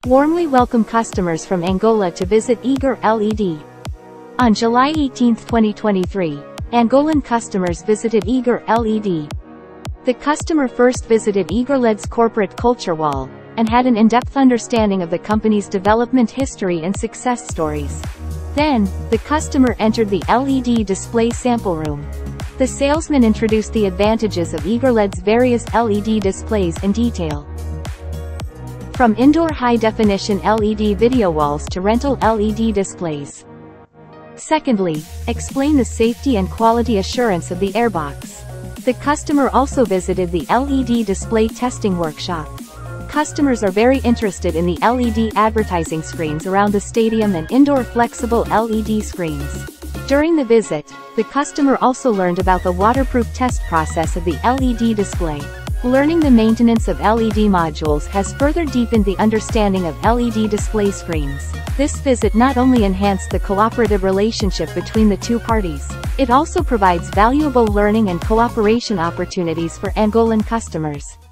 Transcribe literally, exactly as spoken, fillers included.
warmly welcomed customers from Angola to visit EagerLED. On July eighteenth twenty twenty-three, Angolan customers visited EagerLED. The customer first visited EagerLED's corporate culture wall, and had an in-depth understanding of the company's development history and success stories. Then, the customer entered the L E D display sample room. The salesman introduced the advantages of EagerLED's various L E D displays in detail. From indoor high-definition L E D video walls to rental L E D displays. Secondly, explain the safety and quality assurance of the airbox. The customer also visited the L E D display testing workshop. Customers are very interested in the L E D advertising screens around the stadium and indoor flexible L E D screens. During the visit, the customer also learned about the waterproof test process of the L E D display. Learning the maintenance of L E D modules has further deepened the understanding of L E D display screens. This visit not only enhanced the cooperative relationship between the two parties, it also provides valuable learning and cooperation opportunities for Angolan customers.